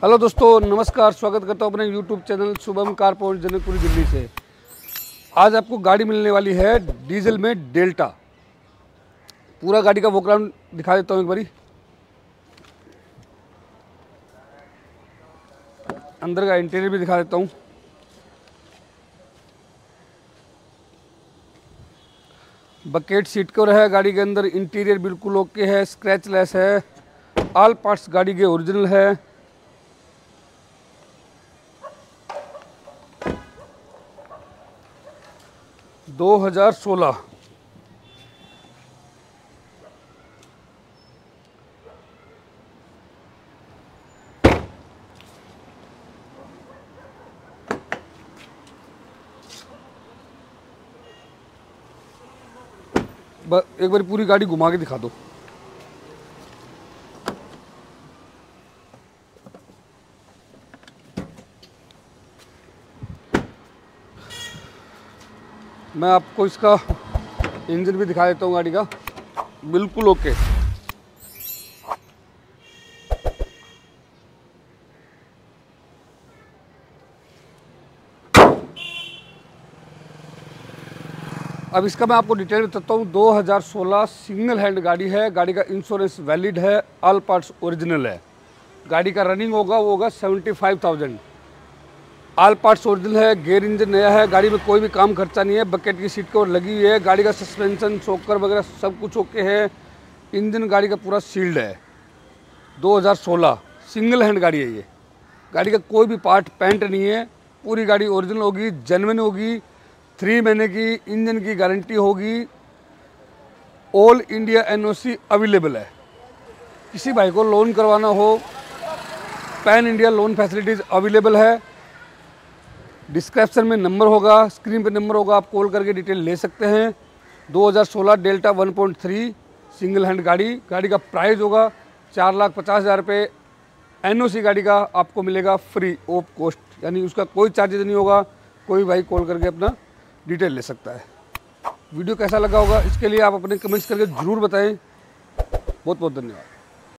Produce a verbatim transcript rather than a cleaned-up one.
Hello दोस्तों, नमस्कार। स्वागत करता हूँ अपने YouTube channel Shubham car point Janakpuri Delhi से। आज आपको गाड़ी मिलने वाली है डीजल में डेल्टा। पूरा गाड़ी का बैकग्राउंड दिखा देता हूँ एक बारी। अंदर का इंटीरियर भी दिखा देता हूँ। बकेट सीट कवर है गाड़ी के अंदर। इंटीरियर बिल्कुल ओके है, स्क्रैच लेस है। ऑल पार्ट्स गाड़ी के ओरिजिनल है। दो हज़ार सोलह एक बार पूरी गाड़ी घुमा के दिखा दो। मैं आपको इसका इंजन भी दिखा देता हूँ गाड़ी का। बिल्कुल ओके। अब इसका मैं आपको डिटेल बताता हूँ। दो हज़ार सोलह सिंगल हैंड गाड़ी है। गाड़ी का इंश्योरेंस वैलिड है। ऑल पार्ट्स ओरिजिनल है। गाड़ी का रनिंग होगा वो होगा seventy five thousand. All parts original है। गेयर इंजन नया है। गाड़ी में कोई भी काम खर्चा नहीं है। बकेट की सीट कवर लगी हुई है। गाड़ी का सस्पेंशन शॉकर वगैरह सब कुछ ओके है। इंजन गाड़ी का पूरा सील्ड है। दो हज़ार सोलह सिंगल हैंड गाड़ी है ये। गाड़ी का कोई भी पार्ट पेंट नहीं है। पूरी गाड़ी ओरिजिनल होगी, जेन्युइन होगी। थ्री महीने की इंजन की गारंटी होगी। ऑल इंडिया एनओसी अवेलेबल है। किसी भाई को लोन करवाना हो, pan India loan facilities available है। डिस्क्रिप्शन में नंबर होगा, स्क्रीन पे नंबर होगा, आप कॉल करके डिटेल ले सकते हैं। दो हज़ार सोलह delta one point three single hand गाड़ी। गाड़ी का प्राइस होगा चार लाख पचास हज़ार रुपये। एनओसी गाड़ी का आपको मिलेगा फ्री ऑफ कॉस्ट, यानी उसका कोई चार्जेस नहीं होगा। कोई भाई कॉल करके अपना डिटेल ले सकता है। वीडियो कैसा लगा होगा इसके लिए आप अपने कमेंट्स करके ज़रूर बताएं। बहुत बहुत धन्यवाद।